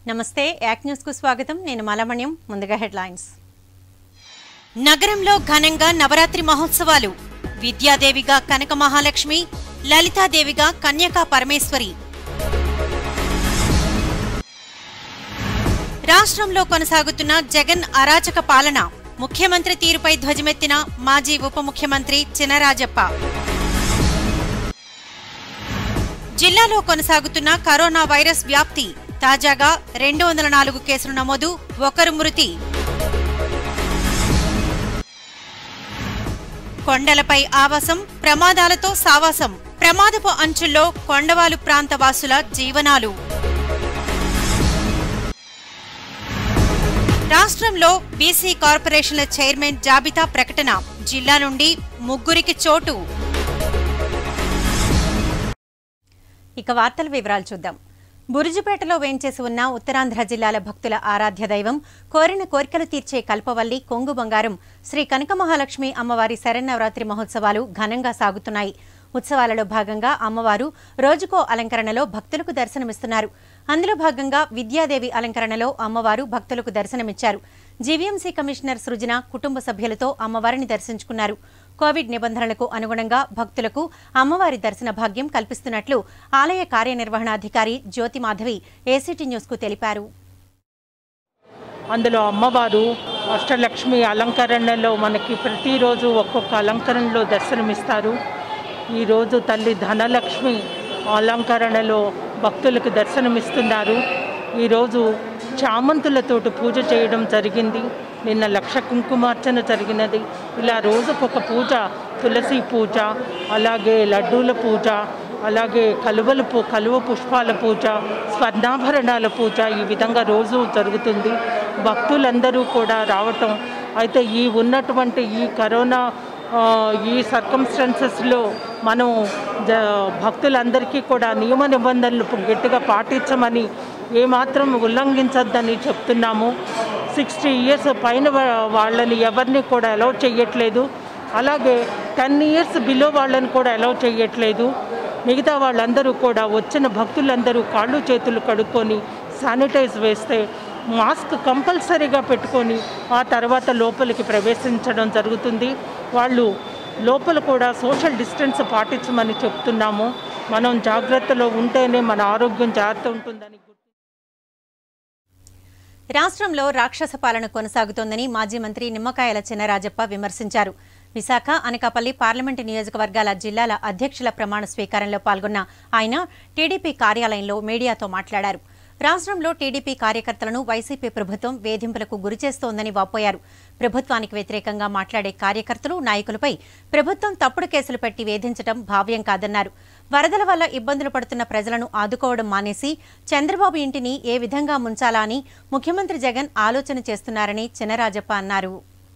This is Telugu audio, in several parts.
నమస్తే యాక్ న్యూస్ కు స్వాగతం నేను మలమణ్యం ముందుగా హెడ్లైన్స్ నగరంలో ఘనంగా నవరాత్రి మహోత్సవాలు విద్యాదేవిగా కనక మహాలక్ష్మి లలితాదేవిగా కన్యకా పరమేశ్వరి రాష్ట్రంలో కొనసాగుతున్న జగన్ అరాచక పాలన ముఖ్యమంత్రి తీరుపై ధ్వజమెత్తిన మాజీ ఉప ముఖ్యమంత్రి చినరాజప్ప జిల్లాలో కొనసాగుతున్న కరోనా వైరస్ వ్యాప్తి తాజాగా 204 కేసులు నమోదు, 1 మృతి. కొండలపై ఆవాసం, ప్రమాదాలతో సావాసం. ప్రమాదపు అంచుల్లో కొండవాలు ప్రాంత వాసుల జీవనాలు. రాష్ట్రంలో బీసీ కార్పొరేషన్ల చైర్మన్ జాబితా ప్రకటన. జిల్లా నుండి 3కి చోటు. ఇక వార్తల వివరాలు చూద్దాం. బురుజుపేటలో వేంచేసి ఉన్న ఉత్తరాంధ్ర జిల్లాల భక్తుల ఆరాధ్య దైవం, కోరిన కోరికలు తీర్చే కల్పవల్లి కొంగు బంగారం శ్రీ కనక మహాలక్ష్మి అమ్మవారి శరన్నవరాత్రి మహోత్సవాలు ఘనంగా సాగుతున్నాయి. ఉత్సవాలలో భాగంగా అమ్మవారు రోజుకో అలంకరణలో భక్తులకు దర్శనమిస్తున్నారు. అందులో భాగంగా విద్యాదేవి అలంకరణలో అమ్మవారు భక్తులకు దర్శనమిచ్చారు. జీవీఎంసీ కమిషనర్ సృజన కుటుంబ సభ్యులతో అమ్మవారిని దర్శించుకున్నారు. కోవిడ్ నిబంధనలకు అనుగుణంగా భక్తులకు అమ్మవారి దర్శన భాగ్యం కల్పిస్తున్నట్లు ఆలయ కార్యనిర్వహణాధికారి జ్యోతి మాధవి ఏసీటీ న్యూస్ కు తెలిపారు. అందులో అమ్మవారు అష్టలక్ష్మి అలంకరణలో మనకి ప్రతిరోజు ఒక్కొక్క అలంకరణలో దర్శనమిస్తారు. ఈరోజు తల్లి ధనలక్ష్మి అలంకరణలో భక్తులకు దర్శనమిస్తున్నారు. ఈరోజు చామంతులతోటి పూజ చేయడం జరిగింది. నిన్న 1,00,000 కుంకుమార్చన జరిగినది. ఇలా రోజుకొక పూజ, తులసి పూజ, అలాగే లడ్డూల పూజ, అలాగే కలువ పుష్పాల పూజ, స్వర్ణాభరణాల పూజ, ఈ విధంగా రోజు జరుగుతుంది. భక్తులందరూ కూడా రావటం. అయితే ఈ ఉన్నటువంటి ఈ కరోనా ఈ సర్కమ్స్టాన్సెస్లో మనం భక్తులందరికీ కూడా నియమ నిబంధనలు గట్టిగా పాటించమని, ఏమాత్రం ఉల్లంఘించద్దని చెప్తున్నాము. 60 ఇయర్స్ పైన వాళ్ళని ఎవరిని కూడా అలౌ చేయట్లేదు. అలాగే 10 ఇయర్స్ బిలో వాళ్ళని కూడా అలౌ చేయట్లేదు. మిగతా వాళ్ళందరూ కూడా వచ్చిన భక్తులందరూ కాళ్ళు చేతులు కడుక్కొని శానిటైజ్ వేస్తే, మాస్క్ కంపల్సరీగా పెట్టుకొని ఆ తర్వాత లోపలికి ప్రవేశించడం జరుగుతుంది. వాళ్ళు లోపల కూడా సోషల్ డిస్టెన్స్ పాటించమని చెప్తున్నాము. మనం జాగ్రత్తలో ఉంటేనే మన ఆరోగ్యం జాగ్రత్త ఉంటుందని. రాష్ట్రంలో రాక్షస పాలన కొనసాగుతోందని మాజీ మంత్రి నిమ్మకాయల చినరాజప్ప విమర్శించారు. విశాఖ, అనకాపల్లి పార్లమెంటు నియోజకవర్గాల జిల్లాల అధ్యక్షుల ప్రమాణ స్వీకారంలో పాల్గొన్న ఆయన టీడీపీ కార్యాలయంలో మీడియాతో మాట్లాడారు. రాష్ట్రంలో టీడీపీ కార్యకర్తలను వైసీపీ ప్రభుత్వం వేధింపులకు గురిచేస్తోందని వాపోయారు. ప్రభుత్వానికి వ్యతిరేకంగా మాట్లాడే కార్యకర్తలు, నాయకులపై ప్రభుత్వం తప్పుడు కేసులు పెట్టి వేధించడం భావ్యం కాదన్నారు. వరదల వల్ల ఇబ్బందులు పడుతున్న ప్రజలను ఆదుకోవడం మానేసి చంద్రబాబు ఇంటిని ఏ విధంగా ముంచాలా అని ముఖ్యమంత్రి జగన్ ఆలోచన చేస్తున్నారని చినరాజప్ప అన్నారు.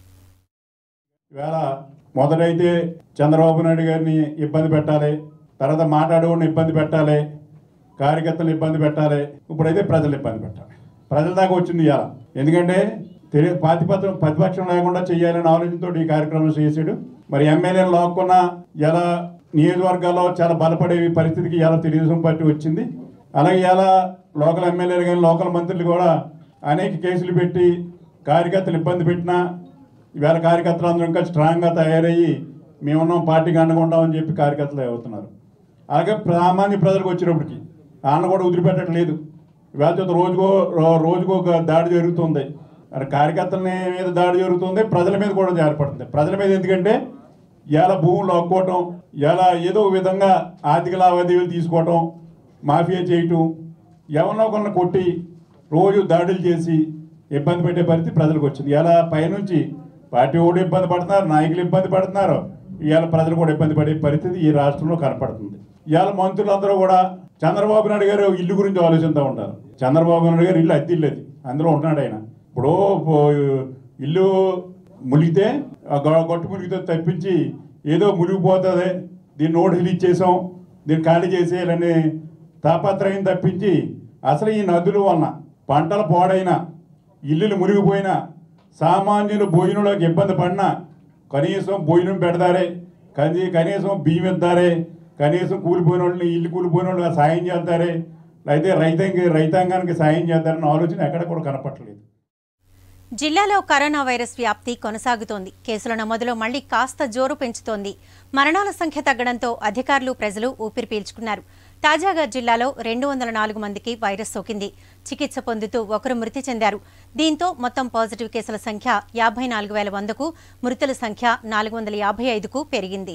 మొదటైతే చంద్రబాబు నాయుడు గారిని ఇబ్బంది పెట్టాలి, తర్వాత మాట్లాడేవాడిని ఇబ్బంది పెట్టాలి, కార్యకర్తలు ఇబ్బంది పెట్టాలి, ఇప్పుడైతే ప్రజలు ఇబ్బంది పెట్టాలి. ప్రజల దాకా వచ్చింది ఇవాళ. ఎందుకంటే ప్రతిపక్షం లేకుండా చేయాలని ఆలోచనతో ఈ కార్యక్రమం చేసాడు. మరి ఎమ్మెల్యేలు లాక్కున్న ఇలా నియోజకవర్గాల్లో చాలా బలపడే పరిస్థితికి ఇలా తెలుగుదేశం పార్టీ వచ్చింది. అలాగే ఇలా లోకల్ ఎమ్మెల్యేలు కానీ లోకల్ మంత్రులు కూడా అనేక కేసులు పెట్టి కార్యకర్తలు ఇబ్బంది పెట్టినా ఇవాళ కార్యకర్తలు అందరూ ఇంకా స్ట్రాంగ్గా తయారయ్యి మేమున్నాం, పార్టీకి అండగా ఉంటామని చెప్పి కార్యకర్తలు అవుతున్నారు. అలాగే సామాన్య ప్రజలకు వచ్చినప్పటికీ ఆయన కూడా వదిలిపెట్టట్లేదు. ఇవాళ రోజుకో దాడి జరుగుతుంది. కార్యకర్తల మీద దాడి జరుగుతుంది, ప్రజల మీద కూడా ఏర్పడుతుంది. ప్రజల మీద ఎందుకంటే ఇలా భూములు అక్కోవటం, ఇలా ఏదో విధంగా ఆర్థిక లావాదేవీలు తీసుకోవటం, మాఫియా చేయటం, ఎవరినో కొన్న కొట్టి రోజు దాడులు చేసి ఇబ్బంది పెట్టే పరిస్థితి ప్రజలకు వచ్చింది. ఇలా పైనుంచి పార్టీ కూడా ఇబ్బంది పడుతున్నారు, నాయకులు ఇబ్బంది పడుతున్నారు, ఇవాళ ప్రజలు కూడా ఇబ్బంది పడే పరిస్థితి ఈ రాష్ట్రంలో కనపడుతుంది. ఇవాళ మంత్రులందరూ కూడా చంద్రబాబు నాయుడు గారు ఇల్లు గురించి ఆలోచిస్తూ ఉంటారు. చంద్రబాబు నాయుడు గారు ఇల్లు అద్దె ఇల్లు, అందులో ఉంటున్నాడు ఆయన. ఇప్పుడు ఇల్లు మునిగితే గొట్టు మునిగితే తప్పించి ఏదో మునిగిపోతుంది, దీన్ని నోటీసులు ఇచ్చేసాం, దీన్ని ఖాళీ చేసేయాలని తాపత్రయం తప్పించి అసలు ఈ నదుల వలన పంటలు పాడైనా, ఇల్లులు మునిగిపోయినా, సామాన్యులు భోజనంలోకి ఇబ్బంది పడినా కనీసం భోజనం పెడతారే, కనీసం బియ్యం ఇద్దారే, కనీసం కూలిపోయిన వాళ్ళని, ఇల్లు కూలిపోయిన వాళ్ళు సాయం చేస్తారే, అయితే రైతాంగానికి సాయం చేద్దారన్న ఆలోచన ఎక్కడ కూడా కనపట్లేదు. జిల్లాలో కరోనా వైరస్ వ్యాప్తి కొనసాగుతోంది. కేసుల నమోదులో మళ్లీ కాస్త జోరు పెంచుతోంది. మరణాల సంఖ్య తగ్గడంతో అధికారులు, ప్రజలు ఊపిరి పీల్చుకున్నారు. తాజాగా జిల్లాలో 204 మందికి వైరస్ సోకింది. చికిత్స పొందుతూ ఒకరు మృతి చెందారు. దీంతో మొత్తం పాజిటివ్ కేసుల సంఖ్య 54,100కు, మృతుల సంఖ్య 455కు పెరిగింది.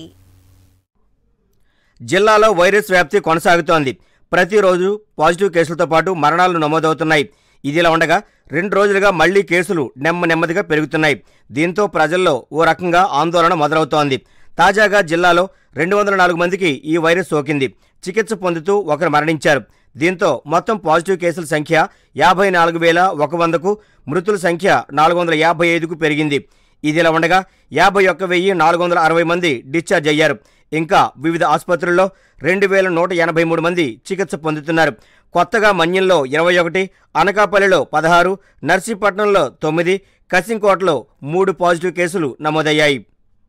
జిల్లాలో వైరస్ వ్యాప్తి కొనసాగుతోంది. ప్రతిరోజు పాజిటివ్ కేసులతో పాటు మరణాలు నమోదవుతున్నాయి. ఇదిలా ఉండగా 2 రోజులుగా మళ్లీ కేసులు నెమ్మదిగా పెరుగుతున్నాయి. దీంతో ప్రజల్లో ఓ రకంగా ఆందోళన మొదలవుతోంది. తాజాగా జిల్లాలో 204 మందికి ఈ వైరస్ సోకింది. చికిత్స పొందుతూ ఒకరు మరణించారు. దీంతో మొత్తం పాజిటివ్ కేసుల సంఖ్య 54,100కు, మృతుల సంఖ్య 455కు పెరిగింది. ఇదిలా ఉండగా 51,460 మంది డిశ్చార్జ్ అయ్యారు. ఇంకా వివిధ ఆసుపత్రుల్లో 2,183 మంది చికిత్స పొందుతున్నారు. కొత్తగా మన్యంలో 21, అనకాపల్లిలో 16, నర్సీపట్నంలో 9, కసింకోటలో 3 పాజిటివ్ కేసులు నమోదయ్యాయి.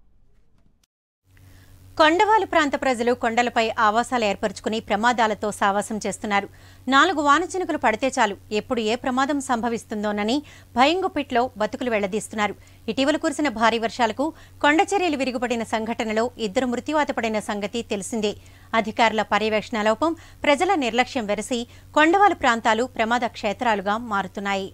కొండవాలు ప్రాంత ప్రజలు కొండలపై ఆవాసాలు ఏర్పరచుకుని ప్రమాదాలతో సావాసం చేస్తున్నారు. 4 వానచినుకులు పడితే చాలు ఎప్పుడు ఏ ప్రమాదం సంభవిస్తుందోనని భయంగుపిట్లో బతుకులు వెళ్లదీస్తున్నారు. ఇటీవల కురిసిన భారీ వర్షాలకు కొండచర్యలు విరుగుపడిన సంఘటనలో 2 మృత్యువాత పడిన సంగతి తెలిసిందే. అధికారుల పర్యవేక్షణ లోపం, ప్రజల నిర్లక్ష్యం వెరసి కొండవాలు ప్రాంతాలు ప్రమాద క్షేత్రాలుగా మారుతున్నాయి.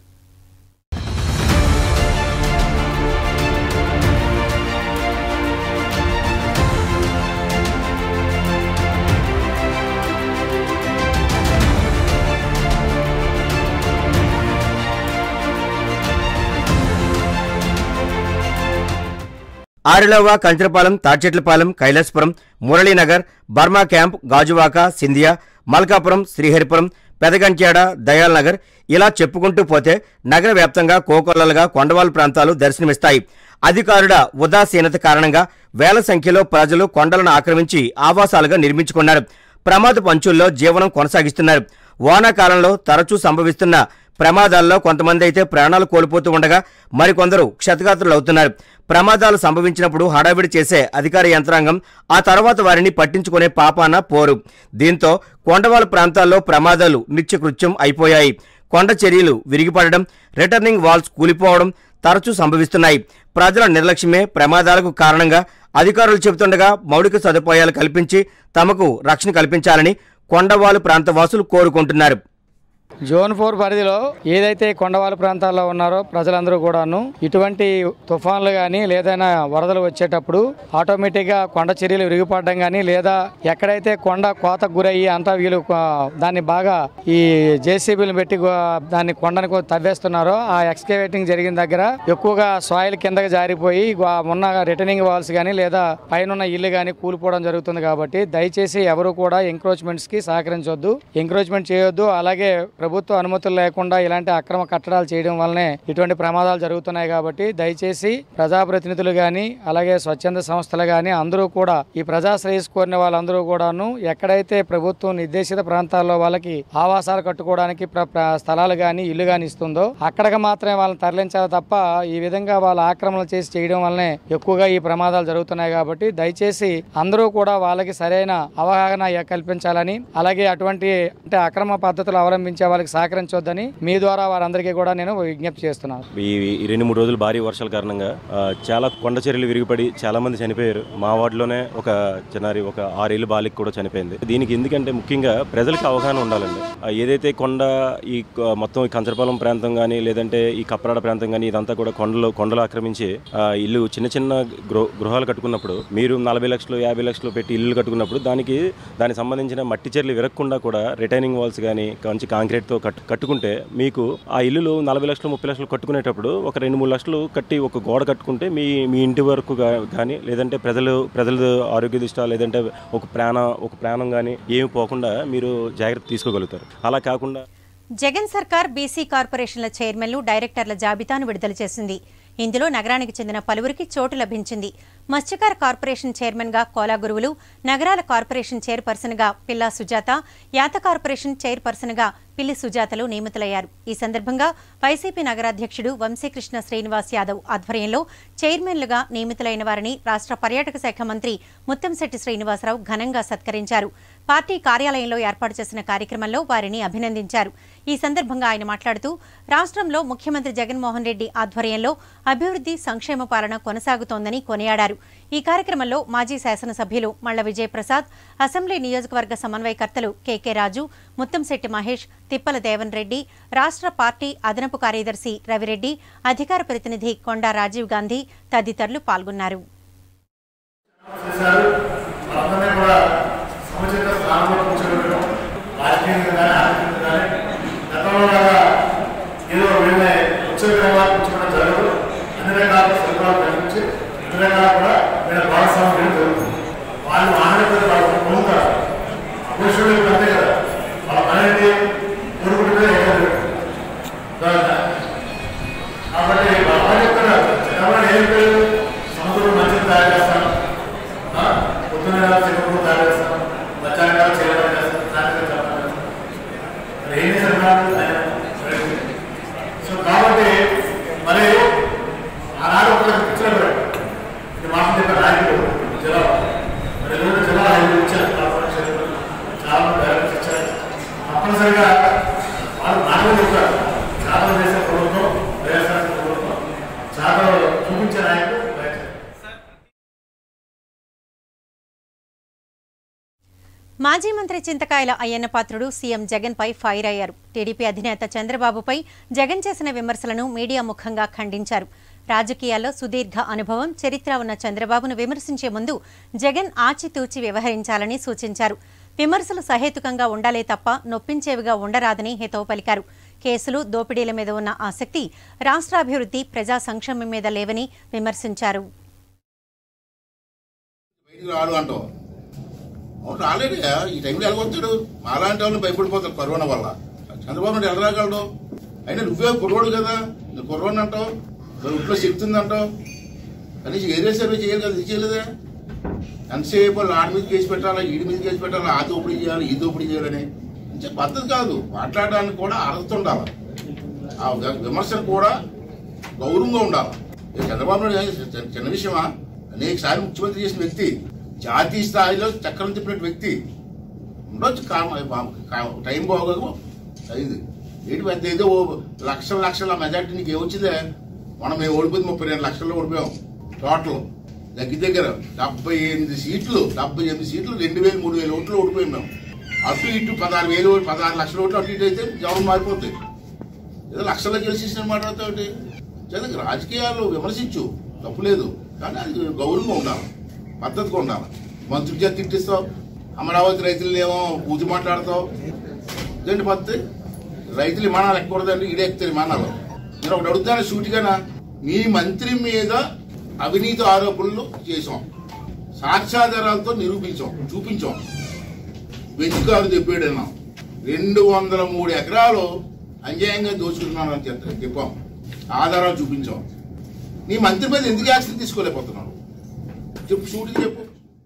ఆరిలోవ, కంచరపాలెం, తాడ్చెట్లపాలెం, కైలాసపురం, మురళీనగర్, బర్మా క్యాంప్, గాజువాక, సింధియా, మల్కాపురం, శ్రీహరిపురం, పెదగంట్యాడ, దయాల్ నగర్ ఇలా చెప్పుకుంటూ పోతే నగర వ్యాప్తంగా కోకొల్లలుగా కొండవాలు ప్రాంతాలు దర్శనమిస్తాయి. అధికారుల ఉదాసీనత కారణంగా వేల సంఖ్యలో ప్రజలు కొండలను ఆక్రమించి ఆవాసాలుగా నిర్మించుకున్నారు. ప్రమాదపు అంచుల్లో జీవనం కొనసాగిస్తున్నారు. వానాకాలంలో తరచూ సంభవిస్తున్న ప్రమాదాల్లో కొంతమంది అయితే ప్రాణాలు కోల్పోతూ ఉండగా మరికొందరు క్షతగాత్రులవుతున్నారు. ప్రమాదాలు సంభవించినప్పుడు హడావిడి చేసే అధికార యంత్రాంగం ఆ తర్వాత వారిని పట్టించుకునే పాపాన పోరు. దీంతో కొండవాలు ప్రాంతాల్లో ప్రమాదాలు నిత్యకృత్యం అయిపోయాయి. కొండ చర్యలు విరిగిపడడం, రిటర్నింగ్ వాల్స్ కూలిపోవడం తరచూ సంభవిస్తున్నాయి. ప్రజల నిర్లక్ష్యమే ప్రమాదాలకు కారణంగా అధికారులు చెబుతుండగా మౌలిక సదుపాయాలు కల్పించి తమకు రక్షణ కల్పించాలని కొండవాలు ప్రాంత వాసులు కోరుకుంటున్నారు. జోన్ 4 పరిధిలో ఏదైతే కొండవాలు ప్రాంతాల్లో ఉన్నారో ప్రజలందరూ కూడాను ఇటువంటి తుఫాన్లు కానీ లేదైనా వరదలు వచ్చేటప్పుడు ఆటోమేటిక్గా కొండ చర్యలు విరిగిపడడం కానీ లేదా ఎక్కడైతే కొండ కోతకు గురయ్యి అంతా వీళ్ళు దాన్ని బాగా ఈ జేసీబీలు పెట్టి దాన్ని కొండను తవ్వేస్తున్నారో ఆ ఎక్స్కేవేటింగ్ జరిగిన దగ్గర ఎక్కువగా సాయిల్ కిందకి జారిపోయి ఉన్న రిటర్నింగ్ వాల్స్ కానీ లేదా పైన ఇల్లు కానీ కూలిపోవడం జరుగుతుంది. కాబట్టి దయచేసి ఎవరు కూడా ఎంక్రోచ్మెంట్స్కి సహకరించొద్దు, ఎంక్రోచ్మెంట్ చేయొద్దు. అలాగే ప్రభుత్వ అనుమతులు లేకుండా ఇలాంటి అక్రమ కట్టడాలు చేయడం వల్లనే ఇటువంటి ప్రమాదాలు జరుగుతున్నాయి. కాబట్టి దయచేసి ప్రజాప్రతినిధులు కానీ అలాగే స్వచ్ఛంద సంస్థలు కానీ అందరూ కూడా ఈ ప్రజా శ్రేయస్ కోరిన వాళ్ళందరూ కూడాను ఎక్కడైతే ప్రభుత్వం నిర్దేశిత ప్రాంతాల్లో వాళ్ళకి ఆవాసాలు కట్టుకోవడానికి స్థలాలు కానీ ఇల్లు కానీ ఇస్తుందో అక్కడికి మాత్రమే వాళ్ళని తరలించాలి తప్ప ఈ విధంగా వాళ్ళ ఆక్రమణలు చేసి చేయడం వల్లనే ఎక్కువగా ఈ ప్రమాదాలు జరుగుతున్నాయి. కాబట్టి దయచేసి అందరూ కూడా వాళ్ళకి సరైన అవగాహన కల్పించాలని అలాగే అటువంటి అక్రమ పద్ధతులు అవలంబించే వాళ్ళకి సహకరించొద్దని మీ ద్వారా వారందరికీ కూడా నేను విజ్ఞప్తి చేస్తున్నాను. ఈ 2-3 రోజులు భారీ వర్షాల కారణంగా చాలా కొండ చర్యలు విరిగిపడి చాలా మంది చనిపోయారు. మా వార్డులోనే ఒక 6 ఏళ్ళ బాలిక కూడా చనిపోయింది. దీనికి ఎందుకంటే ముఖ్యంగా ప్రజలకు అవగాహన ఉండాలండి. ఏదైతే కొండ ఈ మొత్తం కంచరపాలెం ప్రాంతం కానీ లేదంటే ఈ కప్పరాడ ప్రాంతం కానీ ఇదంతా కూడా కొండలు ఆక్రమించి ఇల్లు చిన్న గృహాలు కట్టుకున్నప్పుడు మీరు 40 లక్షలు 50 లక్షలు పెట్టి ఇల్లు కట్టుకున్నప్పుడు దానికి సంబంధించిన మట్టి చర్యలు విరగకుండా కూడా రిటైనింగ్ వాల్స్ కానీ మంచి కాంక్రీట్తో కట్టుకుంటే మీకు ఆ ఇల్లులు 40 లక్షలు 30 లక్షలు కట్టుకునేటప్పుడు ఒక 2-3 లక్షలు కట్టి ఒక గోడ కట్టుకుంటే మీ ఇంటి వరకు కానీ లేదంటే ప్రజల ఆరోగ్య దృష్ట్యా లేదంటే ఒక ప్రాణం కానీ ఏమి పోకుండా మీరు జాగ్రత్త తీసుకోగలుగుతారు. అలా కాకుండా జగన్ సర్కార్ బీసీ కార్పొరేషన్ల చైర్మన్లు, డైరెక్టర్ల జాబితాను విడుదల చేసింది. ఇందులో నగరానికి చెందిన పలువురికి చోటు లభించింది. మత్స్యకార కార్పొరేషన్ చైర్మన్గా కోలా గురువులు, నగరాల కార్పొరేషన్ చైర్పర్సన్గా పిల్లా సుజాత, యాత కార్పొరేషన్ చైర్పర్సన్గా పిల్లి సుజాతలు నియమితులయ్యారు. ఈ సందర్భంగా వైసీపీ నగరాధ్యక్షుడు వంశీకృష్ణ శ్రీనివాస్ యాదవ్ ఆధ్వర్యంలో చైర్మన్లుగా నియమితులైన వారిని రాష్ట్ర పర్యాటక శాఖ మంత్రి ముత్తంశెట్టి శ్రీనివాసరావు ఘనంగా సత్కరించారు. పార్టీ కార్యాలయంలో ఏర్పాటు చేసిన కార్యక్రమంలో వారిని అభినందించారు. ఈ సందర్భంగా ఆయన మాట్లాడుతూ రాష్ట్రంలో ముఖ్యమంత్రి జగన్మోహన్ రెడ్డి ఆధ్వర్యంలో అభివృద్ధి సంక్షేమ పాలన కొనసాగుతోందని కొనియాడారు. ఈ కార్యక్రమంలో మాజీ శాసనసభ్యులు మళ్ల విజయప్రసాద్, అసెంబ్లీ నియోజకవర్గ సమన్వయకర్తలు కెకే రాజు, ముత్తంశెట్టి మహేష్, తిప్పల దేవన్ రెడ్డి, రాష్ట్ర పార్టీ అదనపు కార్యదర్శి రవిరెడ్డి, అధికార ప్రతినిధి కొండా రాజీవ్ గాంధీ తదితరులు పాల్గొన్నారు. మాజీ మంత్రి చింతకాయల అయ్యన్నపాత్రుడు సీఎం జగన్ పై ఫైర్ అయ్యారు. టీడీపీ అధినేత చంద్రబాబుపై జగన్ చేసిన విమర్శలను మీడియా ముఖంగా ఖండించారు. రాజకీయాల్లో సుదీర్ఘ అనుభవం, చరిత్ర ఉన్న చంద్రబాబును విమర్శించే ముందు జగన్ ఆచితూచి వ్యవహరించాలని సూచించారు. విమర్శలు సహేతుకంగా ఉండాలే తప్ప నొప్పించేవిగా ఉండరాదని హితవు పలికారు. కేసులు, దోపిడీల మీద ఉన్న ఆసక్తి రాష్ట్రాభివృద్ధి, ప్రజా సంక్షేమం మీద లేవని విమర్శించారు. రాలేడు ఈ టైంలో వెళ్ళగొచ్చాడు. అలాంటి వాళ్ళని భయపడిపోతారు కరోనా వల్ల. చంద్రబాబు నాయుడు ఎలా రాగలడు? అయినా నువ్వే కుర్రోడు కదా, నువ్వు కుర్రోడు అంటావు, ఇంట్లో శక్తి అంటావు, కనీసం ఏరియా సర్వే చేయాలి కదా, ఇది చేయలేదా? ఎంతసేపు వాళ్ళు ఆడి మీద కేసు పెట్టాలా, ఈడి మీద కేసు పెట్టాలా, ఆ దోపిడీ చేయాలి, ఈ దోపిడీ చేయాలని పద్ధతి కాదు. మాట్లాడడానికి కూడా అర్హత ఉండాలి, ఆ విమర్శను కూడా గౌరవంగా ఉండాలి. చంద్రబాబు నాయుడు చిన్న విషయమా? అనేక సార్లు ముఖ్యమంత్రి చేసిన వ్యక్తి, జాతీయ స్థాయిలో చక్రం తిప్పిన వ్యక్తి ఉండొచ్చు. టైం బాగోదు అయింది ఏంటి పెద్ద ఏదో లక్షల మెజార్టీ నీకు ఏమొచ్చిందే? మనం మేము ఓడిపోయింది 32 లక్షల్లో ఓడిపోయాం. టోటల్ దగ్గర 78 సీట్లు 2,000 3,000 ఓట్లు ఓడిపోయాం మేము. అటు ఇటు 16 లక్షల ఓట్లు అటు ఇటు అయితే జనం మారిపోతాయి. ఏదో లక్షల్లో గెలిచేసిన మాట్లాడుతావు. చదువు రాజకీయాలు విమర్శించు, తప్పులేదు, కానీ అది గౌరవంగా ఉండాలి, పద్ధతిగా ఉండాలి. మంత్రి చేతి తిట్టిస్తావు, అమరావతి రైతులు ఏమో పూజ మాట్లాడతావు. ఇదేంటి పద్ధతి? రైతులు విమానాలు ఎక్కకూడదండి, ఈడే ఎక్కుతారు విమానాలు. నేను ఒకటి అడుగుతాను సూటిగానా, మీ మంత్రి మీద అవినీతి ఆరోపణలు చేసాం, సాక్ష్యాధారాలతో చూపించాం. వెంచుకారు చెప్పాడన్నాం. 203 ఎకరాలు అన్యాయంగా దోచుకున్నానని చెప్పాం, ఆధారాలు చూపించాం. నీ మంత్రి మీద ఎందుకు యాక్షన్ తీసుకోలేకపోతున్నావు? చెప్పు, సూటిగా చెప్పు.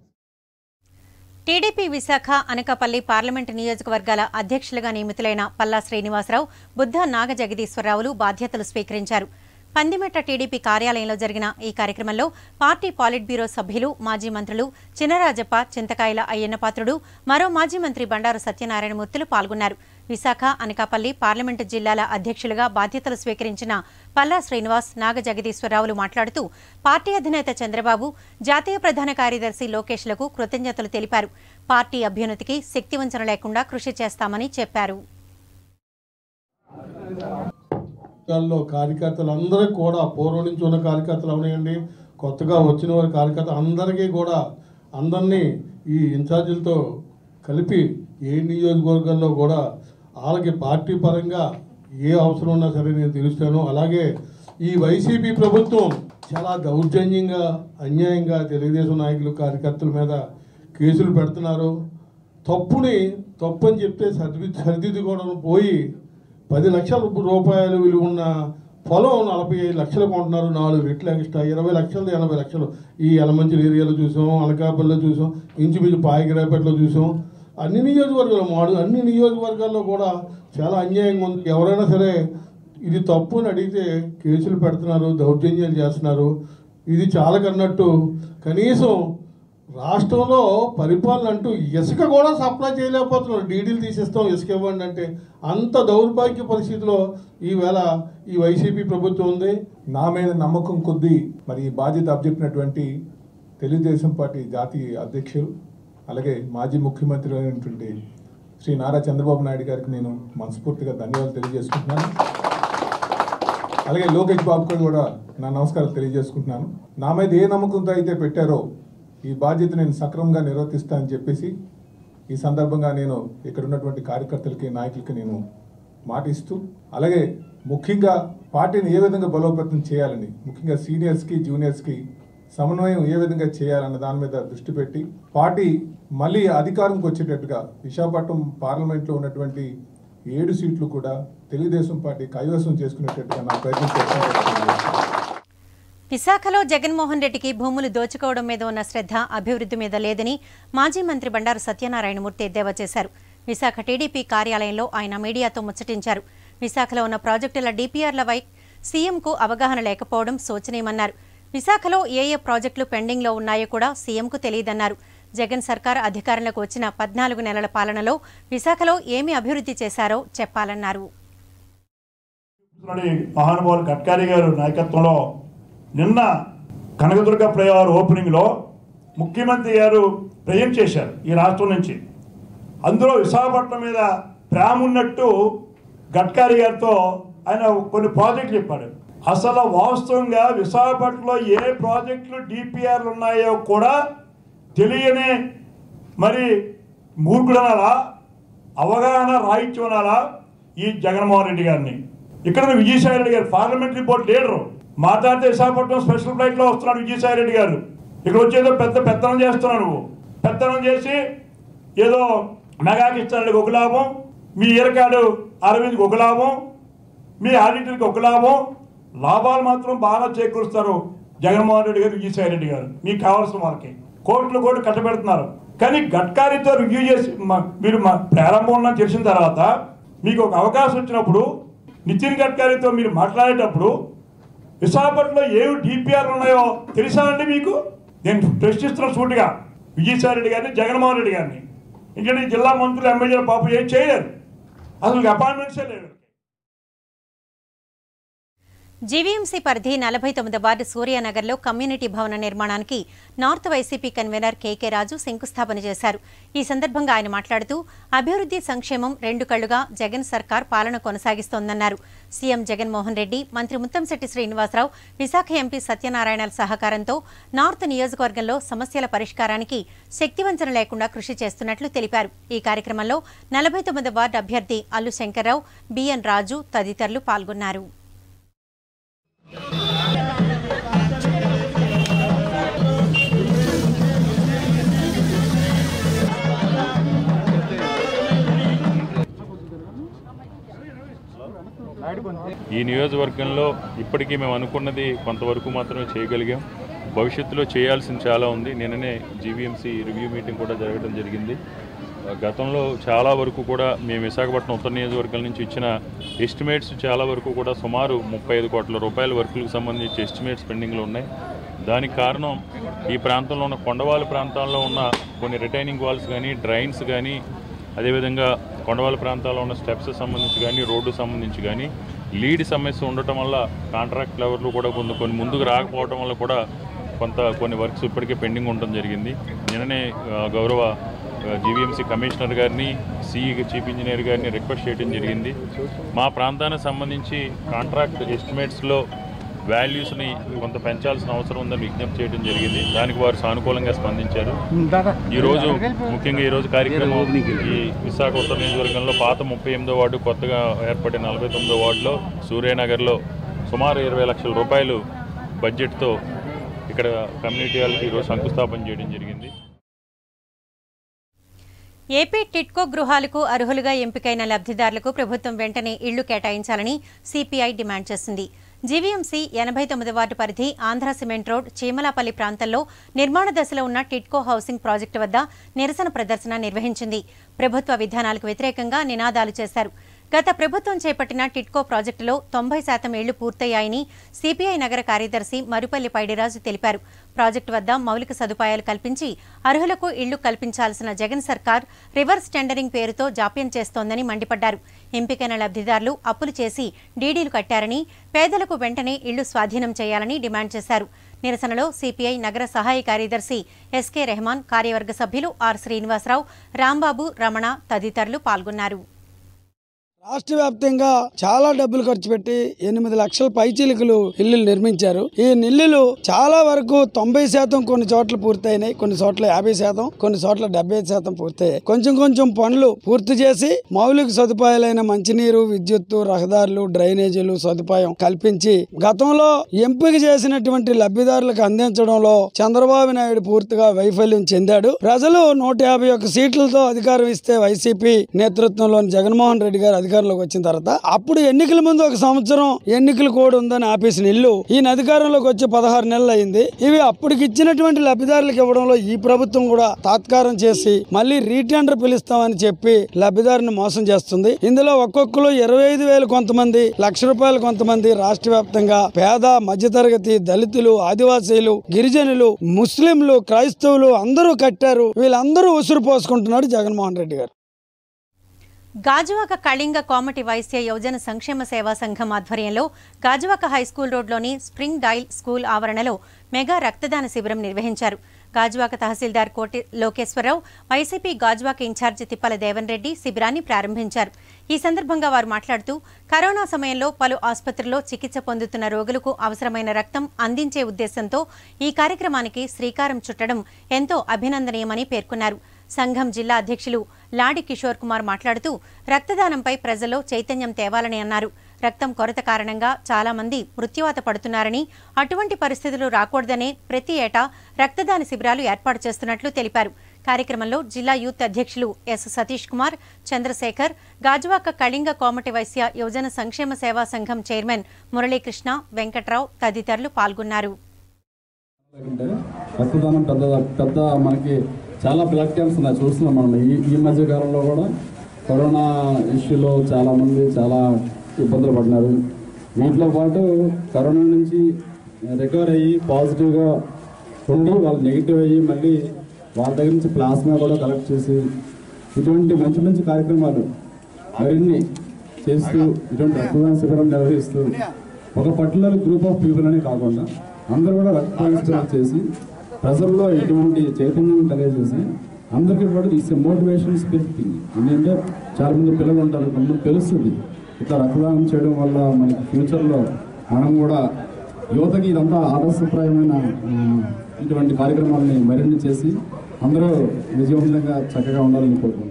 టీడీపీ విశాఖ, అనకాపల్లి పార్లమెంటు నియోజకవర్గాల అధ్యక్షులుగా నియమితులైన పల్లా శ్రీనివాసరావు, బుద్ధ నాగజగదీశ్వరరావులు బాధ్యతలు స్వీకరించారు. పందిమెట్ట టీడీపీ కార్యాలయంలో జరిగిన ఈ కార్యక్రమంలో పార్టీ పాలిట్ బ్యూరో సభ్యులు, మాజీ మంత్రులు చినరాజప్ప, చింతకాయల అయ్యన్నపాత్రుడు, మరో మాజీ మంత్రి బండారు సత్యనారాయణమూర్తులు పాల్గొన్నారు. విశాఖ, అనకాపల్లి పార్లమెంటు జిల్లాల అధ్యక్షులుగా బాధ్యతలు స్వీకరించిన పల్లా శ్రీనివాస్, నాగజగదీశ్వరరావులు మాట్లాడుతూ పార్టీ అధినేత చంద్రబాబు, జాతీయ ప్రధాన కార్యదర్శి లోకేష్లకు కృతజ్ఞతలు తెలిపారు. పార్టీ అభ్యున్నతికి శక్తివంచన లేకుండా కృషి చేస్తామని చెప్పారు. కార్యకర్తలందరూ కూడా పూర్వం నుంచి ఉన్న కార్యకర్తలు అవనివ్వండి, కొత్తగా వచ్చిన వారి కార్యకర్తలు అందరికీ కూడా అందరినీ ఈ ఇన్ఛార్జీలతో కలిపి ఏ నియోజకవర్గంలో కూడా వాళ్ళకి పార్టీ పరంగా ఏ అవసరం ఉన్నా సరే నేను తెలుస్తాను. అలాగే ఈ వైసీపీ ప్రభుత్వం చాలా దౌర్జన్యంగా, అన్యాయంగా తెలుగుదేశం నాయకులు, కార్యకర్తల మీద కేసులు పెడుతున్నారు. తప్పని చెప్తే సరిదిద్దుకోవడం పోయి 10 లక్షల రూపాయలు విలువ ఉన్న పొలం 45 లక్షలు కొంటున్నారు. 4 రెట్లు ఎక్స్ట్రా, 20 లక్షలు 80 లక్షలు. ఈ యలమంచిలి ఏరియాలో చూసాం, అనకాపల్లిలో చూసాం, ఇంచుమించు పాయగిరాపేటలో చూసాం. అన్ని నియోజకవర్గాల్లో కూడా చాలా అన్యాయంగా ఉంది. ఎవరైనా సరే ఇది తప్పు అని అడిగితే కేసులు పెడుతున్నారు, దౌర్జన్యాలు చేస్తున్నారు. ఇది చాలకన్నట్టు కనీసం రాష్ట్రంలో పరిపాలన అంటూ ఇసుక కూడా సప్లై చేయలేకపోతున్నారు. డీడీలు తీసేస్తాం, ఇసుక ఇవ్వండి అంటే అంత దౌర్భాగ్య పరిస్థితిలో ఈవేళ ఈ వైసీపీ ప్రభుత్వం ఉంది. నా మీద నమ్మకం కొద్దీ మరి ఈ బాధ్యత అప్పచెప్పినటువంటి తెలుగుదేశం పార్టీ జాతీయ అధ్యక్షులు అలాగే మాజీ ముఖ్యమంత్రి అయినటువంటి శ్రీ నారా చంద్రబాబు నాయుడు గారికి నేను మనస్ఫూర్తిగా ధన్యవాదాలు తెలియజేసుకుంటున్నాను. అలాగే లోకేష్ బాబుకి కూడా నా నమస్కారాలు తెలియజేసుకుంటున్నాను. నా మీద ఏ నమ్మకంతో అయితే పెట్టారో ఈ బాధ్యత నేను సక్రమంగా నిర్వర్తిస్తానని చెప్పేసి ఈ సందర్భంగా నేను ఇక్కడ ఉన్నటువంటి కార్యకర్తలకి నాయకులకి నేను మాటిస్తూ, అలాగే ముఖ్యంగా పార్టీని ఏ విధంగా బలోపేతం చేయాలని, ముఖ్యంగా సీనియర్స్కి జూనియర్స్కి సమన్వయం ఏ విధంగా చేయాలన్న దాని మీద దృష్టి పెట్టి పార్టీ మళ్ళీ అధికారంకి వచ్చేటట్టుగా విశాఖపట్నం పార్లమెంట్లో ఉన్నటువంటి 7 సీట్లు కూడా తెలుగుదేశం పార్టీ కైవసం చేసుకునేటట్టుగా నా ప్రయత్నం చేస్తాను. విశాఖలో జగన్మోహన్ రెడ్డికి భూములు దోచుకోవడం మీద ఉన్న శ్రద్ధ అభివృద్ధి మీద లేదని మాజీ మంత్రి బండారు సత్యనారాయణమూర్తి ఎద్దేవా చేశారు. విశాఖ టీడీపీ కార్యాలయంలో ఆయన మీడియాతో ముచ్చటించారు. విశాఖలో ఉన్న ప్రాజెక్టుల డీపీఆర్లపై సీఎంకు అవగాహన లేకపోవడం శోచనీయమన్నారు. విశాఖలో ఏ ప్రాజెక్టులు పెండింగ్లో ఉన్నాయో కూడా సీఎంకు తెలియదన్నారు. జగన్ సర్కార్ అధికారంలోకి వచ్చిన 14 నెలల పాలనలో విశాఖలో ఏమి అభివృద్ధి చేశారో చెప్పాలన్నారు. మహానుభావులు గడ్కరీ గారు నాయకత్వంలో నిన్న కనకదుర్గ ఫ్లైఓవర్ ఓపెనింగ్లో ముఖ్యమంత్రి గారు ప్రయం చేశారు ఈ రాష్ట్రం నుంచి. అందులో విశాఖపట్నం మీద ప్రేమ ఉన్నట్టు గడ్కరీ గారితో ఆయన కొన్ని ప్రాజెక్టులు చెప్పాడు. అసలు వాస్తవంగా విశాఖపట్నంలో ఏ ప్రాజెక్టులు డిపిఆర్లు ఉన్నాయో కూడా తెలియని మరి మూర్ఖుడనాలా, అవగాహన రాహిత్యం అనాలా ఈ జగన్మోహన్ రెడ్డి గారిని. ఇక్కడ విజయసాయి రెడ్డి గారు పార్లమెంటరీ బోర్డు లీడరు మాట్లాడితే విశాఖపట్నం స్పెషల్ ఫ్లైట్లో వస్తున్నాడు విజయసాయి రెడ్డి గారు. ఇక్కడ వచ్చేదో పెత్తనం చేస్తున్నావు నువ్వు. పెత్తనం చేసి ఏదో మెగాకిస్తానికి ఒక లాభం, మీ ఈరకాడు అరవింద్కి ఒక లాభం, మీ ఆడిటర్కి ఒక లాభం, లాభాలు మాత్రం బాగా చేకూరుస్తారు జగన్మోహన్ రెడ్డి గారు, విజయసాయి రెడ్డి గారు. మీకు కావాల్సిన వాళ్ళకి కోట్లు కట్టబెడుతున్నారు. కానీ గడ్కరీతో రివ్యూ చేసి మీరు ప్రారంభం ఉందని తెలిసిన తర్వాత మీకు ఒక అవకాశం వచ్చినప్పుడు నితిన్ గడ్కరీతో మీరు మాట్లాడేటప్పుడు విశాఖపట్నంలో ఏవి డిపిఆర్లు ఉన్నాయో తెలుసా అండి మీకు? నేను ప్రశ్నిస్తున్న సూటిగా విజయసాయి రెడ్డి గారిని, జగన్మోహన్ రెడ్డి గారిని. ఎందుకంటే జిల్లా మంత్రులు ఎమ్మెల్యేలు పాపం ఏం చేయలేరు, అసలు అపాయింట్మెంట్సే లేవు. జీవీఎంసీ పరిధి 49వ వార్డు సూర్యానగర్లో కమ్యూనిటీ భవన నిర్మాణానికి నార్త్ వైసీపీ కన్వీనర్ కేకే రాజు శంకుస్థాపన చేశారు. ఈ సందర్భంగా ఆయన మాట్లాడుతూ అభివృద్ధి సంక్షేమం 2 కళ్లుగా జగన్ సర్కార్ పాలన కొనసాగిస్తోందన్నారు. సీఎం జగన్మోహన్ రెడ్డి, మంత్రి ముత్తంశెట్టి శ్రీనివాసరావు, విశాఖ ఎంపీ సత్యనారాయణల సహకారంతో నార్త్ నియోజకవర్గంలో సమస్యల పరిష్కారానికి శక్తివంచన లేకుండా కృషి చేస్తున్నట్లు తెలిపారు. ఈ కార్యక్రమంలో 49వ వార్డు అభ్యర్థి అల్లు శంకర్రావు, బిఎన్ రాజు తదితరులు పాల్గొన్నారు. ఈ నియోజకవర్గంలో ఇప్పటికీ మేము అనుకున్నది కొంతవరకు మాత్రమే చేయగలిగాం. భవిష్యత్తులో చేయాల్సింది చాలా ఉంది. నిన్ననే జీవీఎంసీ రివ్యూ మీటింగ్ కూడా జరగడం జరిగింది. గతంలో చాలా వరకు కూడా మేము విశాఖపట్నం ఉత్తర నియోజకవర్గం నుంచి ఇచ్చిన ఎస్టిమేట్స్ చాలా వరకు కూడా సుమారు 35 కోట్ల రూపాయల వర్కులకు సంబంధించి ఎస్టిమేట్స్ పెండింగ్లో ఉన్నాయి. దానికి కారణం ఈ ప్రాంతంలో ఉన్న కొండవాళ్ళ ప్రాంతాల్లో ఉన్న కొన్ని రిటైనింగ్ వాల్స్ కానీ, డ్రైన్స్ కానీ, అదేవిధంగా కొండవాళ్ళ ప్రాంతాల్లో ఉన్న స్టెప్స్ సంబంధించి కానీ, రోడ్డు సంబంధించి కానీ లీడ్ సమస్య ఉండటం వల్ల కాంట్రాక్ట్ లెవెల్లు కూడా కొన్ని ముందుకు రాకపోవడం వల్ల కూడా కొన్ని వర్క్స్ ఇప్పటికే పెండింగ్ ఉండడం జరిగింది. నిన్ననే గౌరవ జీవీఎంసీ కమిషనర్ గారిని, సిఈ చీఫ్ ఇంజనీర్ గారిని రిక్వెస్ట్ చేయడం జరిగింది. మా ప్రాంతానికి సంబంధించి కాంట్రాక్ట్ ఎస్టిమేట్స్లో వాల్యూస్ని కొంత పెంచాల్సిన అవసరం ఉందని విజ్ఞప్తి చేయడం జరిగింది. దానికి వారు సానుకూలంగా స్పందించారు. ముఖ్యంగా ఈరోజు కార్యక్రమం ఈ విశాఖ ఉత్తర నియోజకవర్గంలో పాత 38వ వార్డు, కొత్తగా ఏర్పడిన 49వ వార్డులో సూర్యనగర్లో సుమారు 20 లక్షల రూపాయలు బడ్జెట్తో ఇక్కడ కమ్యూనిటీ హాల్కి ఈరోజు శంకుస్థాపన చేయడం జరిగింది. ఏపీ టిట్కో గృహాలకు అర్హులుగా ఎంపికైన లబ్ధిదారులకు ప్రభుత్వం వెంటనే ఇళ్లు కేటాయించాలని సిపిఐ డిమాండ్ చేసింది. జీవీఎంసీ 89 వార్డు పరిధి ఆంధ్ర సిమెంట్ రోడ్ చీమలాపల్లి ప్రాంతంలో నిర్మాణ దశలో ఉన్న టిట్కో హౌసింగ్ ప్రాజెక్టు వద్ద నిరసన ప్రదర్శన నిర్వహించింది. ప్రభుత్వ విధానాలకు వ్యతిరేకంగా నినాదాలు చేశారు. గత ప్రభుత్వం చేపట్టిన టిట్కో ప్రాజెక్టులో 90% ఇళ్లు పూర్తయ్యాయని సిపిఐ నగర కార్యదర్శి మరుపల్లి పైడిరాజు తెలిపారు. ప్రాజెక్టు వద్ద మౌలిక సదుపాయాలు కల్పించి అర్హులకు ఇళ్లు కల్పించాల్సిన జగన్ సర్కార్ రివర్స్ టెండరింగ్ పేరుతో జాప్యం చేస్తోందని మండిపడ్డారు. ఎంపికైన లబ్ధిదారులు అప్పులు చేసి డీడీలు కట్టారని, పేదలకు వెంటనే ఇళ్లు స్వాధీనం చేయాలని డిమాండ్ చేశారు. నిరసనలో సిపిఐ నగర సహాయ కార్యదర్శి ఎస్కే రెహమాన్, కార్యవర్గ సభ్యులు ఆర్ శ్రీనివాసరావు, రాంబాబు, రమణ తదితరులు పాల్గొన్నారు. రాష్ట్ర వ్యాప్తంగా చాలా డబ్బులు ఖర్చు పెట్టి 8 లక్షల పైచీలికలు ఇల్లు నిర్మించారు. ఈ ఇల్లులు చాలా వరకు 90% కొన్ని చోట్ల పూర్తయినాయి, కొన్ని చోట్ల 50%, కొన్ని చోట్ల 75% పూర్తయ్యాయి. కొంచెం పనులు పూర్తి చేసి మౌలిక సదుపాయాలైన మంచినీరు, విద్యుత్తు, రహదారులు, డ్రైనేజీలు సదుపాయం కల్పించి గతంలో ఎంపిక చేసినటువంటి లబ్ధిదారులకు అందించడంలో చంద్రబాబు నాయుడు పూర్తిగా వైఫల్యం చెందాడు. ప్రజలు 151 సీట్లతో అధికారం ఇస్తే వైసీపీ నేతృత్వంలోని జగన్మోహన్ రెడ్డి గారు అధికారంలోకి వచ్చిన తర్వాత అప్పుడు ఎన్నికల ముందు 1 సంవత్సరం ఎన్నికలు కోడ్ ఉందని ఆపేసిన ఇల్లు ఈయన అధికారంలోకి వచ్చి 16 నెలలు అయింది. ఇవి అప్పటికి ఇచ్చినటువంటి లబ్ధిదారులకు ఇవ్వడంలో ఈ ప్రభుత్వం కూడా తాత్కారం చేసి మళ్ళీ రీటెండర్ పిలుస్తామని చెప్పి లబ్ధిదారుని మోసం చేస్తుంది. ఇందులో ఒక్కొక్కరు 25,000 కొంతమంది, ₹1,00,000 కొంతమంది. రాష్ట్ర వ్యాప్తంగా పేద, మధ్యతరగతి, దళితులు, ఆదివాసీలు, గిరిజనులు, ముస్లింలు, క్రైస్తవులు అందరూ కట్టారు. వీళ్ళందరూ ఉసురు పోసుకుంటున్నాడు జగన్మోహన్ రెడ్డి గారు. గాజువాక కళింగ కోమటి వైశ్య యువజన సంక్షేమ సేవా సంఘం ఆధ్వర్యంలో గాజువాక హైస్కూల్ రోడ్లోని స్ప్రింగ్ డైల్ స్కూల్ ఆవరణలో మెగా రక్తదాన శిబిరం నిర్వహించారు. గాజువాక తహసీల్దార్ కోటి లోకేశ్వరరావు, వైసీపీ గాజువాక ఇన్ఛార్జి తిప్పల దేవన్ రెడ్డి శిబిరాన్ని ప్రారంభించారు. ఈ సందర్భంగా వారు మాట్లాడుతూ కరోనా సమయంలో పలు ఆసుపత్రుల్లో చికిత్స పొందుతున్న రోగులకు అవసరమైన రక్తం అందించే ఉద్దేశంతో ఈ కార్యక్రమానికి శ్రీకారం చుట్టడం ఎంతో అభినందనీయమని పేర్కొన్నారు. సంఘం జిల్లా అధ్యక్షులు లాడి కిషోర్ కుమార్ మాట్లాడుతూ రక్తదానంపై ప్రజల్లో చైతన్యం తేవాలని అన్నారు. రక్తం కొరత కారణంగా చాలా మంది మృత్యువాత పడుతున్నారని, అటువంటి పరిస్థితులు రాకూడదనే ప్రతి ఏటా రక్తదాన శిబిరాలు ఏర్పాటు చేస్తున్నట్లు తెలిపారు. కార్యక్రమంలో జిల్లా యూత్ అధ్యక్షులు ఎస్ సతీష్ కుమార్, చంద్రశేఖర్, గాజువాక కళింగ కోమటి వైశ్య యువజన సంక్షేమ సేవా సంఘం చైర్మన్ మురళీకృష్ణ, వెంకట్రావు తదితరులు పాల్గొన్నారు. రక్తదానం పెద్ద మనకి చాలా బ్లడ్ క్యాంప్స్ ఉన్నాయి, చూస్తున్నాం మనం. ఈ మధ్య కాలంలో కూడా కరోనా ఇష్యూలో చాలామంది చాలా ఇబ్బందులు పడినారు. వీటితో పాటు కరోనా నుంచి రికవర్ అయ్యి పాజిటివ్గా ఉండి వాళ్ళు నెగిటివ్ అయ్యి మళ్ళీ వాళ్ళ దగ్గర నుంచి ప్లాస్మా కూడా కలెక్ట్ చేసి ఇటువంటి మంచి కార్యక్రమాలు మరిన్ని చేస్తూ ఇటువంటి రక్తదాన శిబిరం నిర్వహిస్తూ ఒక పర్టికులర్ గ్రూప్ ఆఫ్ పీపుల్ అనే కాకుండా అందరూ కూడా రక్తదానం చేసి ప్రజల్లో ఎటువంటి చైతన్యం కలిగజేసి అందరికీ కూడా ఇట్స్ మోటివేషన్ స్పిరిట్. ఎందుకంటే చాలా మంది పిల్లలు ఉంటారు, కొంతమంది తెలుస్తుంది ఇట్లా రక్తదానం చేయడం వల్ల మనకి ఫ్యూచర్లో మనం కూడా యువతకి ఇదంతా ఆదర్శప్రాయమైన ఇటువంటి కార్యక్రమాలని మరిన్ని చేసి అందరూ విజయవంతంగా చక్కగా ఉండాలని కోరుకుంటున్నాను.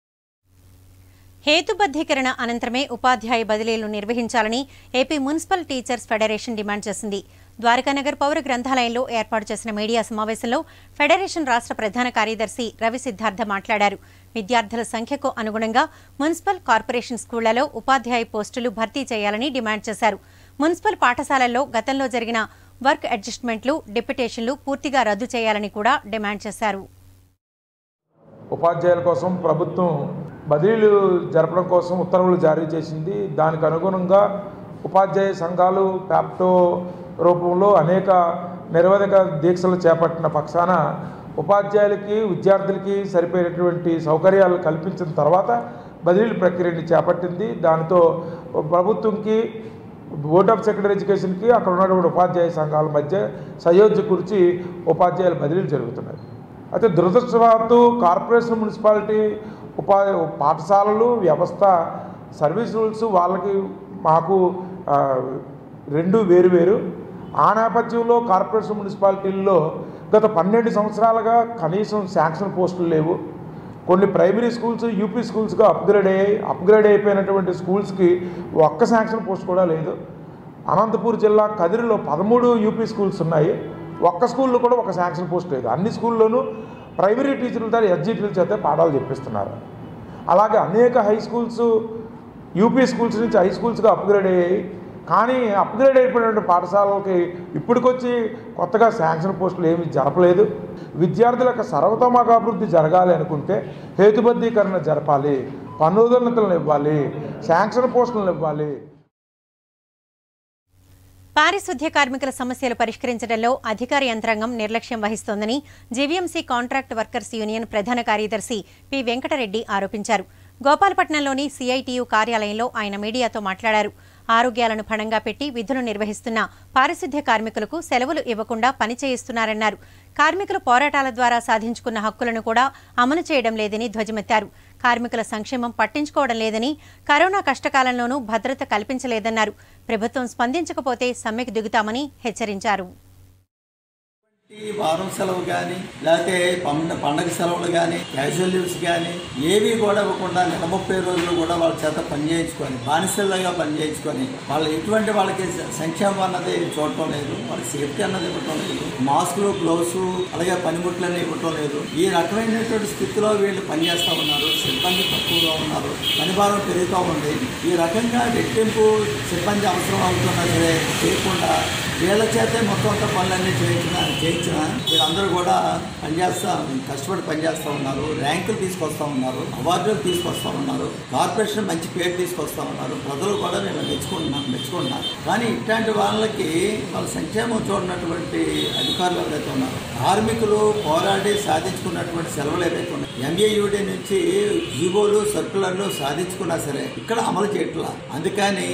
హేతుబద్ధీకరణ అనంతరమే ఉపాధ్యాయ బదిలీలు నిర్వహించాలని AP municipal teachers federation demand చేసింది. ద్వారకానగర్ పౌర గ్రంథాలయంలో ఏర్పాటు చేసిన మీడియా సమావేశంలో ఫెడరేషన్ రాష్ట్ర ప్రధాన కార్యదర్శి రవి సిద్ధార్థ మాట్లాడారు. విద్యార్థుల సంఖ్యకు అనుగుణంగా మున్సిపల్, కార్పొరేషన్ స్కూళ్లలో ఉపాధ్యాయ పోస్టులు భర్తీ చేయాలని డిమాండ్ చేశారు. మున్సిపల్ పాఠశాలల్లో గతంలో జరిగిన వర్క్ అడ్జస్ట్మెంట్లు, డిప్యుటేషన్లు పూర్తిగా రద్దు చేయాలని కూడా డిమాండ్ చేశారు. ఉపాధ్యాయుల కోసం ప్రభుత్వం బదిలీలు జరపడం కోసం ఉత్తర్వులు జారీ చేసింది. దానికి అనుగుణంగా ఉపాధ్యాయ సంఘాలు ప్యాప్టో రూపంలో అనేక నిరవధిక దీక్షలు చేపట్టిన పక్షాన ఉపాధ్యాయులకి, విద్యార్థులకి సరిపోయేటువంటి సౌకర్యాలు కల్పించిన తర్వాత బదిలీల ప్రక్రియని చేపట్టింది. దానితో ప్రభుత్వంకి, బోర్డ్ ఆఫ్ సెకండరీ ఎడ్యుకేషన్కి, అక్కడ ఉన్నటువంటి ఉపాధ్యాయ సంఘాల మధ్య సయోధ్య కురిచి ఉపాధ్యాయుల బదిలీలు జరుగుతున్నాయి. అయితే దురదృష్టవశాత్తు కార్పొరేషన్, మున్సిపాలిటీ పాఠశాలలు వ్యవస్థ సర్వీస్ రూల్స్ వాళ్ళకి మాకు రెండు వేరు. ఆ నేపథ్యంలో కార్పొరేషన్, మున్సిపాలిటీల్లో గత 12 సంవత్సరాలుగా కనీసం శాంక్షన్ పోస్టులు లేవు. కొన్ని ప్రైమరీ స్కూల్స్ యూపీ స్కూల్స్గా అప్గ్రేడ్ అయిపోయినటువంటి స్కూల్స్కి ఒక్క శాంక్షన్ పోస్ట్ కూడా లేదు. అనంతపూర్ జిల్లా కదిరిలో 13 యూపీ స్కూల్స్ ఉన్నాయి, ఒక్క స్కూల్లో కూడా ఒక శాంక్షన్ పోస్ట్ లేదు. అన్ని స్కూల్లోనూ ప్రైమరీ టీచర్ల ద్వారా ఎస్జిటీల చేత పాఠాలు చెప్పిస్తున్నారు. అలాగే అనేక హై స్కూల్స్ యూపీ స్కూల్స్ నుంచి హై స్కూల్స్గా అప్గ్రేడ్ అయ్యాయి, కానీ అప్గ్రేడ్ అయిపోయినటువంటి పాఠశాలలకి ఇప్పటికొచ్చి కొత్తగా శాంక్షన్ పోస్టులు ఏమీ జరపలేదు. విద్యార్థులకు సర్వతోముఖాభివృద్ధి జరగాలి అనుకుంటే హేతుబద్ధీకరణ జరపాలి, పన్నుదోన్నతులను ఇవ్వాలి, శాంక్షన్ పోస్టులను ఇవ్వాలి. పారిశుద్ధ్య కార్మికుల సమస్యలు పరిష్కరించడంలో అధికార యంత్రాంగం నిర్లక్ష్యం వహిస్తోందని జీవీఎంసీ కాంట్రాక్ట్ వర్కర్స్ యూనియన్ ప్రధాన కార్యదర్శి పి వెంకటరెడ్డి ఆరోపించారు. గోపాలపట్నంలోని సిఐటియు కార్యాలయంలో ఆయన మీడియాతో మాట్లాడారు. ఆరోగ్యాలను పణంగా పెట్టి విధులు నిర్వహిస్తున్న పారిశుద్ధ్య కార్మికులకు సెలవులు ఇవ్వకుండా పనిచేయిస్తున్నారన్నారు. కార్మికులు పోరాటాల ద్వారా సాధించుకున్న హక్కులను కూడా అమలు చేయడం లేదని ధ్వజమెత్తారు. కార్మికుల సంక్షేమం పట్టించుకోవడం లేదని, కరోనా కష్టకాలంలోనూ భద్రత కల్పించలేదన్నారు. ప్రభుత్వం స్పందించకపోతే సమ్మెకు దిగుతామని హెచ్చరించారు. వారం సెలవు కానీ లేకపోతే పండగ సెలవులు కానీ క్యాజువల్ లీవ్స్ కానీ ఏవి కూడా ఇవ్వకుండా 30 రోజులు కూడా వాళ్ళ చేత పనిచేయించుకొని బానిసలుగా పనిచేయించుకొని వాళ్ళు ఎటువంటి వాళ్ళకి సంక్షేమం అన్నది చూడటం లేదు, వాళ్ళకి సేఫ్టీ అన్నది ఇవ్వటం లేదు, మాస్కులు గ్లౌస్ అలాగే పనిముట్లన్నీ ఇవ్వటం లేదు. ఈ రకమైనటువంటి స్థితిలో వీళ్ళు పనిచేస్తూ ఉన్నారు. సిబ్బంది తక్కువగా ఉన్నారు, పనిభారం పెరుగుతూ ఉంది. ఈ రకంగా రెట్టింపు సిబ్బంది అవసరం అవుతున్నా సరే చేయకుండా వీళ్ళ చేతే మొత్తం అంతా పనులన్నీ చేయించిన వీళ్ళందరూ కూడా కష్టపడి పనిచేస్తూ ఉన్నారు. ర్యాంకులు తీసుకొస్తూ ఉన్నారు, అవార్డులు తీసుకొస్తూ ఉన్నారు, కార్పొరేషన్ మంచి పేరు తీసుకొస్తూ ఉన్నారు. ప్రజలు కూడా వీళ్ళు మెచ్చుకుంటున్నారు. కానీ ఇట్లాంటి వాళ్ళకి వాళ్ళ సంక్షేమం చూడనటువంటి అధికారులు ఎవరైతే ఉన్నారు, కార్మికులు పోరాడి సాధించుకున్నటువంటి సెలవులు ఏవైతే ఉన్నాయి, ఎంఏయుడి నుంచి జీవోలు సర్కులర్లు సాధించుకున్నా సరే ఇక్కడ అమలు చేయట్లా. అందుకని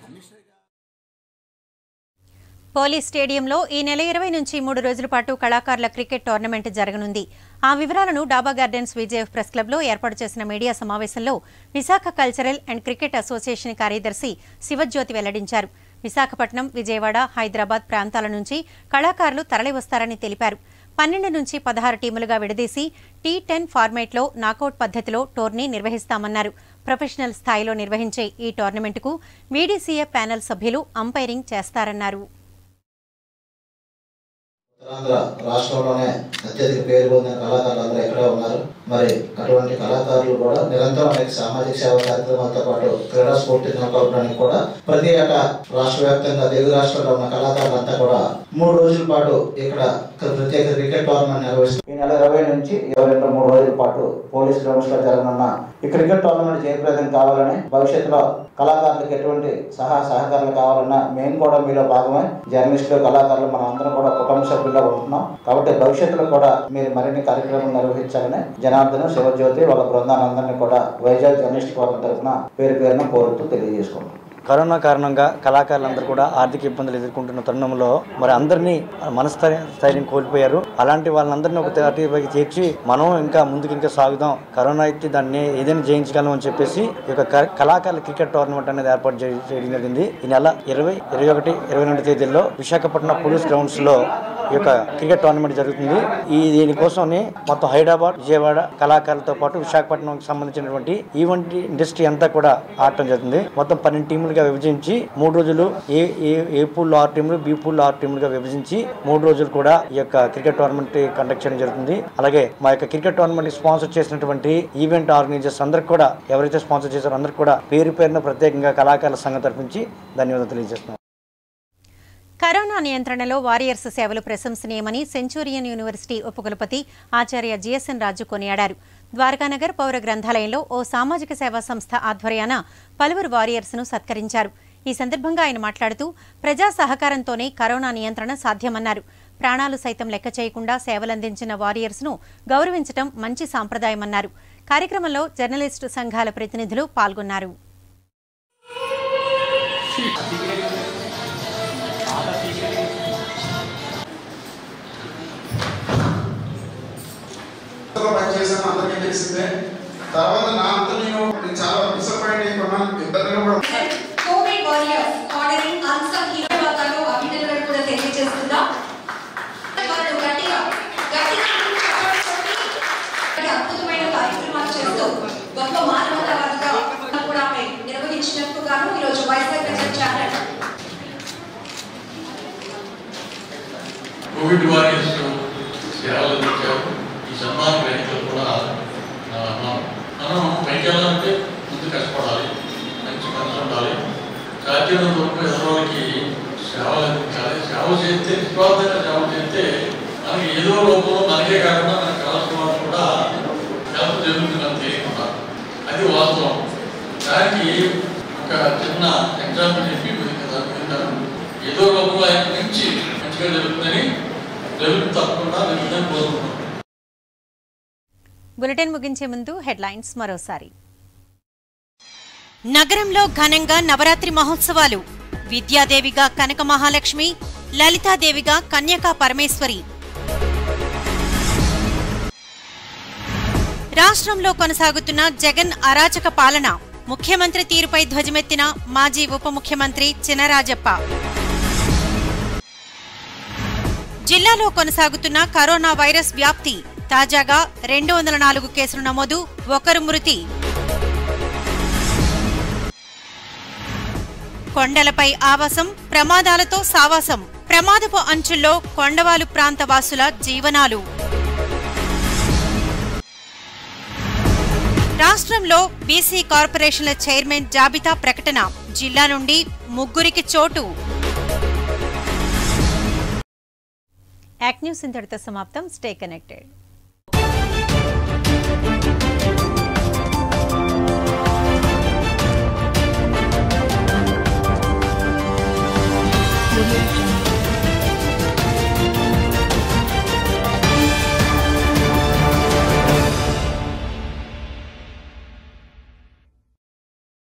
పోలీస్ స్టేడియంలో ఈ నెల 20 నుంచి 3 రోజుల పాటు కళాకారుల క్రికెట్ టోర్నమెంట్ జరగనుంది. ఆ వివరాలను డాబా గార్డెన్స్ విజేఎఫ్ ప్రెస్ క్లబ్లో ఏర్పాటు చేసిన మీడియా సమావేశంలో Visakha cultural and cricket association కార్యదర్శి శివజ్యోతి వెల్లడించారు. విశాఖపట్నం, విజయవాడ, హైదరాబాద్ ప్రాంతాల నుంచి కళాకారులు తరలివస్తారని తెలిపారు. 12 నుంచి 16 టీములుగా విడదీసి T10 ఫార్మేట్లో నాకౌట్ పద్ధతిలో టోర్నీ నిర్వహిస్తామన్నారు. ప్రొఫెషనల్ స్థాయిలో నిర్వహించే ఈ టోర్నమెంటుకు వీడీసీఏ ప్యానెల్ సభ్యులు అంపైరింగ్ చేస్తారన్నారు. ఉత్తరాంధ్ర రాష్ట్రంలోనే అత్యధిక పేరు పొందిన కళాకారులు అందరూ ఎక్కడే ఉన్నారు. మరి అటువంటి కళాకారులు కూడా నిరంతరం అనేక సామాజిక సేవా కార్యక్రమాలతో పాటు క్రీడా స్ఫూర్తి నెలకొల్పడానికి కూడా ప్రతి ఏటా రాష్ట్ర వ్యాప్తంగా తెలుగు రాష్ట్రాల్లో ఉన్న కళాకారులంతా కూడా 3 రోజుల పాటు ఇక్కడ ప్రత్యేక క్రికెట్ టోర్నమెంట్ నిర్వహిస్తారు. ఈ నెల 20 నుంచి 23 రోజుల పాటు పోలీస్ గ్రౌండ్స్ లో జరగనున్న ఈ క్రికెట్ టోర్నమెంట్ జయప్రదం కావాలని, భవిష్యత్తులో కళాకారులకు ఎటువంటి సహకారాలు కావాలన్నా మేము కూడా మీలో భాగమే. జర్నలిస్టులు, కళాకారులు మనం అందరం కూడా కుటుంబ సభ్యుల్లో ఉంటున్నాం. కాబట్టి భవిష్యత్తులో కూడా మీరు మరిన్ని కార్యక్రమాలు నిర్వహించాలని జనార్దన్, శివజ్యోతి వాళ్ళ బృందానందరినీ కూడా వైజాగ్ జర్నలిస్ట్ ఫోరం తరఫున పేరు పేరున కోరుతూ తెలియజేసుకుంటున్నాం. కరోనా కారణంగా కళాకారులందరూ కూడా ఆర్థిక ఇబ్బందులు ఎదుర్కొంటున్న తరుణంలో మరి అందరినీ మనస్థైర్యం కోల్పోయారు. అలాంటి వాళ్ళందరినీ ఒక తాటిపైకి చేర్చి మనం ఇంకా ముందుకు ఇంకా సాగుదాం, కరోనా అయితే దాన్ని ఏదైనా జయించగలం అని చెప్పేసి ఈ యొక్క కళాకారుల క్రికెట్ టోర్నమెంట్ అనేది ఏర్పాటు చేయడం జరిగింది. ఈ నెల 20, 21, 22 తేదీల్లో విశాఖపట్నం పోలీస్ గ్రౌండ్స్ లో ఈ యొక్క క్రికెట్ టోర్నమెంట్ జరుగుతుంది. దీనికోసం మొత్తం హైదరాబాద్, విజయవాడ కళాకారులతో పాటు విశాఖపట్నంకి సంబంధించినటువంటి ఈవెంట్ ఇండస్ట్రీ అంతా కూడా ఆడటం జరుగుతుంది. మొత్తం 12 టీములుగా విభజించి 3 రోజులు ఏ పూల్లో 6 టీములు, బి పూల్లో 6 టీములుగా విభజించి 3 రోజులు కూడా ఈ యొక్క క్రికెట్ టోర్నమెంట్ కండక్ట్ చేయడం జరుగుతుంది. అలాగే మా యొక్క క్రికెట్ టోర్నమెంట్ స్పాన్సర్ చేసినటువంటి ఈవెంట్ ఆర్గనైజర్స్ అందరికి కూడా, ఎవరైతే స్పాన్సర్ చేశారో అందరికి కూడా పేరు పేరున ప్రత్యేకంగా కళాకారుల సంఘం తరఫుంచి ధన్యవాదాలు తెలియజేస్తున్నాం. కరోనా నియంత్రణలో వారియర్స్ సేవలు ప్రశంసనీయమని సెంచూరియన్ యూనివర్సిటీ ఉపకులపతి ఆచార్య జిఎస్ఎన్ రాజు కొనియాడారు. ద్వారకానగర్ పౌర గ్రంథాలయంలో ఓ సామాజిక సేవా సంస్థ ఆధ్వర్యాన పలువురు వారియర్స్ను సత్కరించారు. ఈ సందర్భంగా ఆయన మాట్లాడుతూ ప్రజా సహకారంతోనే కరోనా నియంత్రణ సాధ్యమన్నారు. ప్రాణాలు సైతం లెక్క చేయకుండా సేవలందించిన వారియర్స్ను గౌరవించడం మంచి సాంప్రదాయమన్నారు. కార్యక్రమంలో జర్నలిస్టు సంఘాల ప్రతినిధులు పాల్గొన్నారు. పనిచేసాను అందరికీ తెలిసిందే. తర్వాత నా అంతా నేను చాలా డిసప్పాయింట్ అయిపోయినాను, ఇబ్బందిగా కూడా. Covid warriors ordering unsung hero వాతాలో అభినందనలు కూడా తెలియజేస్తున్నాం. వాళ్ళు గట్టిగా అద్భుతమైన కార్యక్రమాలు చేస్తూ గొప్ప మానవతావాదిగా కూడా నిర్వహించినందుకు గాను ఈరోజు వైజాగ్ ఛానల్ కోవిడ్ వారియర్స్ సేవలు అందించారు. ఈ సన్మాన వేదికలు కూడా మనం పైకి వెళ్ళాలంటే ముందు కష్టపడాలి, మంచి మనసు ఉండాలి, సాధ్యమైనంత వరకు ఎదురువాళ్ళకి సేవలు అందించాలి. సేవ చేస్తే నిస్వార్థంగా సేవ చేస్తే మనకి ఏదో రూపంలో మనకే కాకుండా మనకు కావాల్సిన వాళ్ళు కూడా హెల్ప్ జరుగుతుందని తెలియకుండా అది వాస్తవం. దానికి ఒక చిన్న ఎగ్జాంపుల్ చెప్పి ఏదో రూపంలో ఆయన నుంచి మంచిగా జరుగుతుందని తప్పకుండా జరుగుతుందని కోరుకుంటున్నాం. బులెటిన్ ముగించే ముందు హెడ్లైన్స్ మరోసారి. నగరంలో ఘనంగా నవరాత్రి మహోత్సవాలు. విద్యాదేవిగా కనక మహాలక్ష్మి, లలితాదేవిగా కన్యకా పరమేశ్వరి. రాష్ట్రంలో కొనసాగుతున్న జగన్ అరాచక పాలన. ముఖ్యమంత్రి తీరుపై ధ్వజమెత్తిన మాజీ ఉప ముఖ్యమంత్రి చినరాజప్ప. జిల్లాలో కొనసాగుతున్న కరోనా వైరస్ వ్యాప్తి. తాజాగా 204 కేసులు నమోదు, 1 మృతి. కొండలపై ఆవాసం, ప్రమాదాలతో సావాసం. ప్రమాదపు అంచుల్లో కొండవాలు ప్రాంత వాసుల జీవనాలు. రాష్ట్రంలో బీసీ కార్పొరేషన్ల చైర్మన్ జాబితా ప్రకటన. జిల్లా నుండి 3కి చోటు. యాక్ట్ న్యూస్ ఇంతటితో సమాప్తం. Stay connected.